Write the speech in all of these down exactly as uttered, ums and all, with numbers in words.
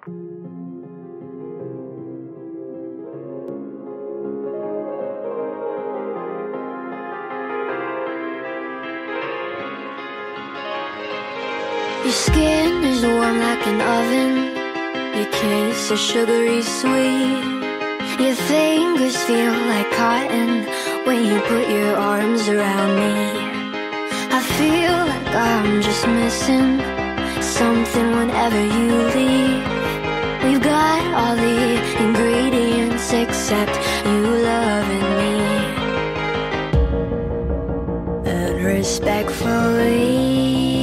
Your skin is warm like an oven. Your kiss is sugary sweet. Your fingers feel like cotton when you put your arms around me. I feel like I'm just missing something whenever you leave. We've got all the ingredients except you loving me. And respectfully,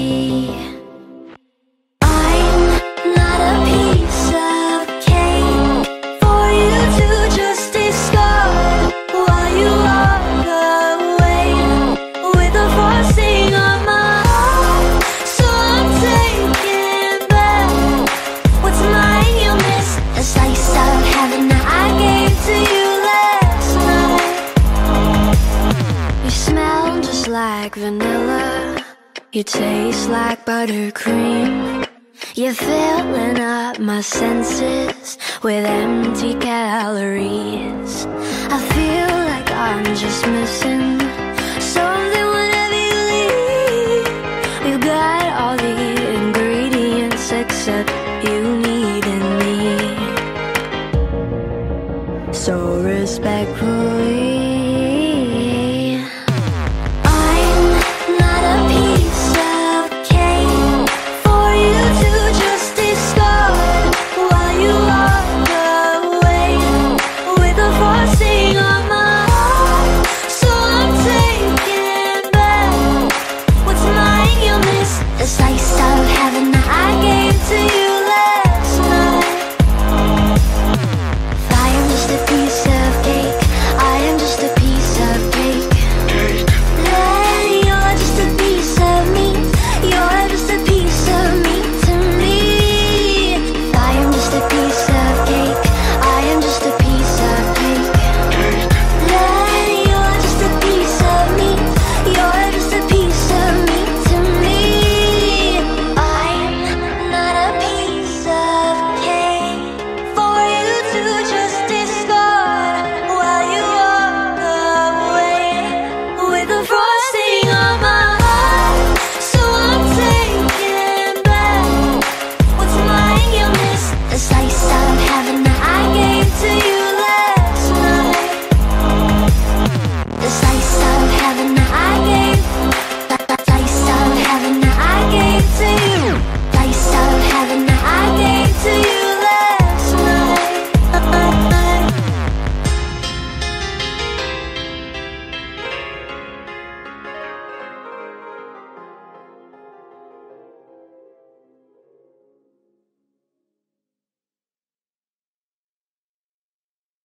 like vanilla, you taste like buttercream. You're filling up my senses with empty calories. I feel like I'm just missing something whenever you leave. We've got all the ingredients except you need